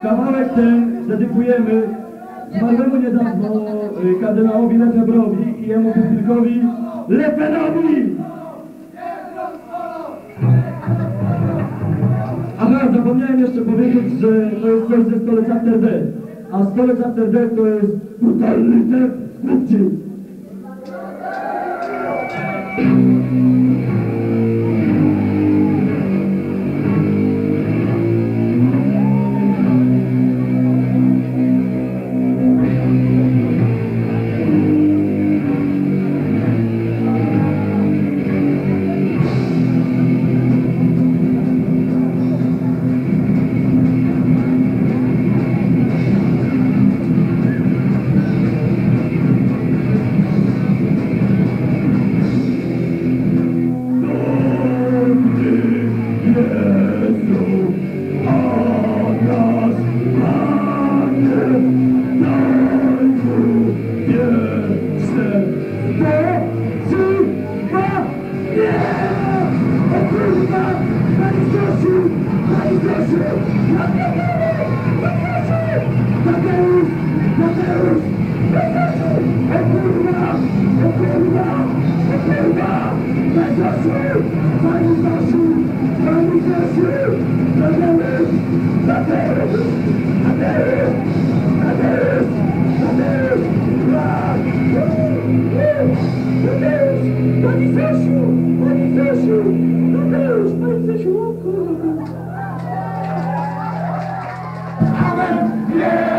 Kawałek ten dedykujemy zmarłemu niedawno kardynałowi Lefebvre'owi i jemu pupilkowi Lefebvre'owi! Aha, zapomniałem jeszcze powiedzieć, że to jest coś ze Stolec After Death, a Stolec After Death to jest brutalny tep skutki. Amen! Yeah!